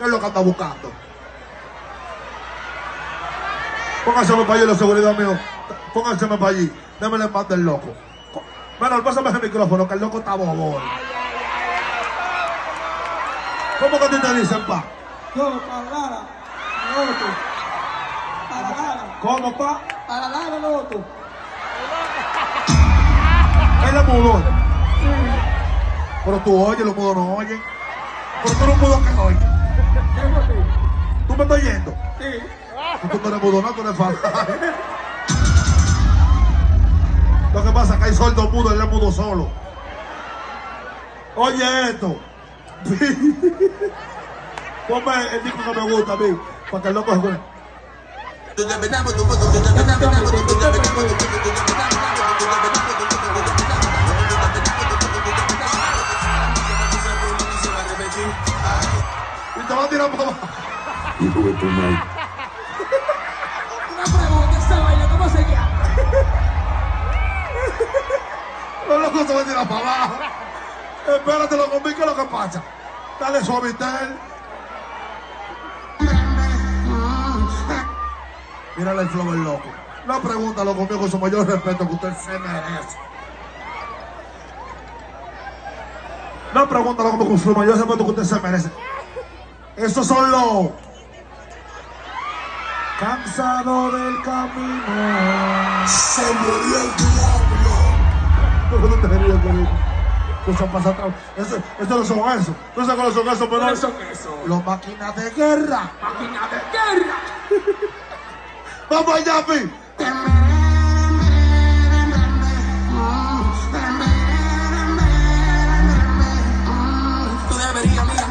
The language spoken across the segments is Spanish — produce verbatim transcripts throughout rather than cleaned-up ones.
¿Qué es lo que anda buscando? Pónganseme para allí la seguridad mío. Pónganseme para allí. Démele más del loco. Bueno, pásame ese micrófono, que el loco está bobo. ¿Cómo que a ti te dicen, pa? Yo, para Lara, loto. Para Lara. ¿Cómo, pa? Para Lara, loto. Él es mudo. Pero tú oyes, los mudos no oyen. Pero tú eres un mudo que oye. ¿Tú me estás oyendo? Sí. Tú no eres mudo, no, tú eres falso. Lo que pasa es que hay sordos mudos, él es mudo solo. Oye esto. Ponme el disco que me gusta a mí, para que el loco se cuente. Y te va a tirar para abajo. Hijo de tu madre. Una pregunta, esa vaina, ¿cómo se llama? Los locos se van a tirar para abajo. Espérate, loco, ¿qué es lo que pasa? Dale suavitel. Mírale el flow del loco. No pregunta, loco mío, con su mayor respeto que usted se merece. No pregunta, loco mío, con su mayor respeto que usted se merece. Esos son los cansado del camino. Se murió el diablo. No te rías, querido. Eso pasa atrás. Eso, eso no son eso. No sé cuáles son esos, pero ¿Cuáles son esos? los máquinas de guerra. Máquina de guerra. Vamos allá, Pi. Tú deberías mirar.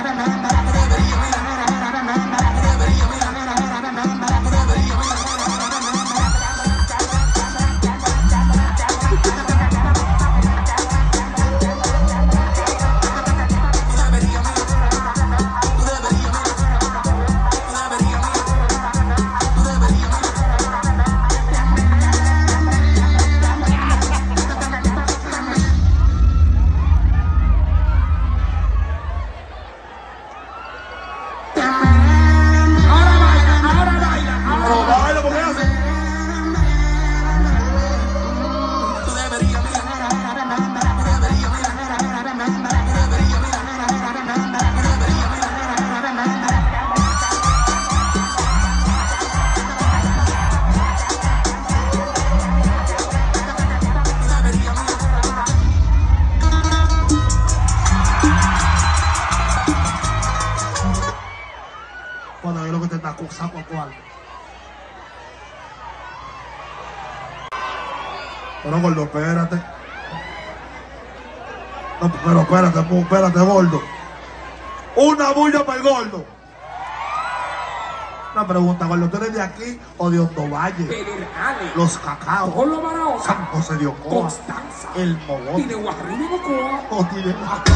Bueno, yo lo que te está acusando actual. Pero gordo, espérate. No, pero espérate, mu, espérate, gordo. Una bulla para el gordo. Una pregunta, gordo, ¿tú eres de aquí o de Hondo Valle? Pedernales. Los Cacaos. Polo Barahona. San José de Ocoa. Constanza. El Mogote. Y de Guarrín y Mocoa. O tiene-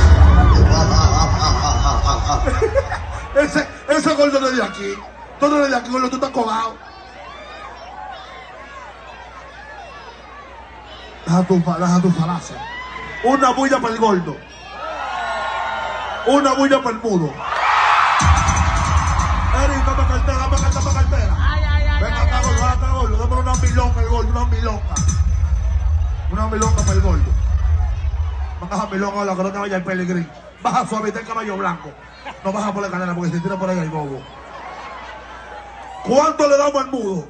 Ese, ese gordo no es de aquí. Tú no eres de aquí, gordo, tú estás colado. Deja tu, fa- deja tu falacia. Una bulla para el gordo. Una bulla para el mudo. Eric, dame cartera, dame cartera, dame cartera. Venga acá, gordo, ven acá, gordo. Dame una milonga al gordo, una milonga. Una milonga para el gordo. Baja milonga, ahora que no te vaya el peligrín. Baja suave, el caballo blanco. No baja por la cadena porque si tira por ahí el bobo. ¿Cuánto le damos al mudo?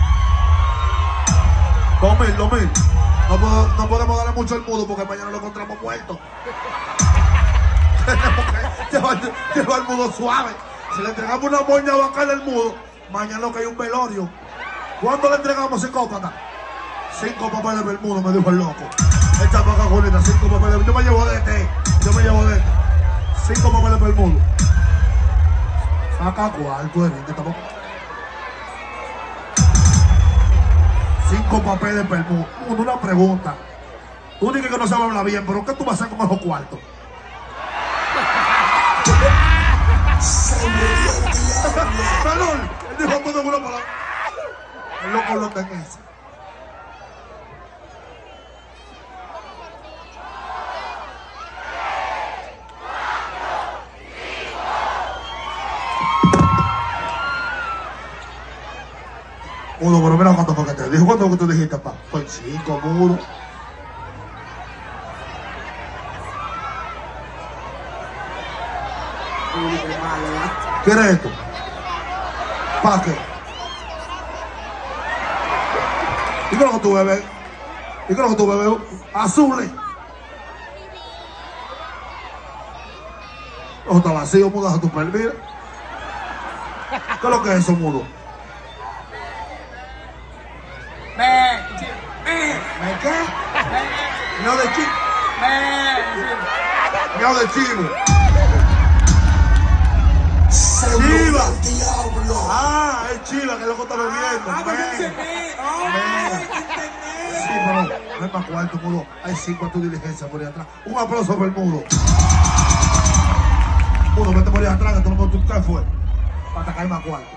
Dos mil, dos mil. No, puedo- no podemos darle mucho al mudo porque mañana lo encontramos muerto. Tenemos que llevar, llevar al mudo suave. Si le entregamos una moña bacana al mudo, mañana lo que hay un velorio. ¿Cuánto le entregamos, psicópata? Cinco papeles del mudo, me dijo el loco. Echa para acá, Juanita, cinco papeles. Yo me llevo de este. Yo me llevo de este. Cinco papeles del mudo. Saca cuarto, Eric, que estamos... Cinco papeles del mudo. Una pregunta. Tú dices que no sabes hablar bien, pero ¿qué tú vas a hacer con esos cuartos? Perdón, él dijo todo una palabra. El loco lo tenés. Mudo, pero mira cuánto fue que te dijo. ¿Cuánto fue que tú dijiste, pa? Fue cinco, mudo. ¿Quieres esto? ¿Para qué? ¿Y qué es lo que tú bebes? ¿Y qué es lo que tú bebes? Azules. Ojo, está vacío, mudo, a tu permira. ¿Qué es lo que es eso, mudo? Me, me, ¿Me qué? me, Miau de chivo. me. Miau de chivo. Chiva al diablo. Ah, es chiva que es lo que está bebiendo. Ah, pues dice Me. me. Ay, qué entendí. Sí, pero no es para cuarto, mudo. Hay cinco a tu diligencia por ahí atrás. Un aplauso para el mudo. Mudo, vete por ahí atrás, que todo el mundo, ¿qué fue? Para atacar más cuarto.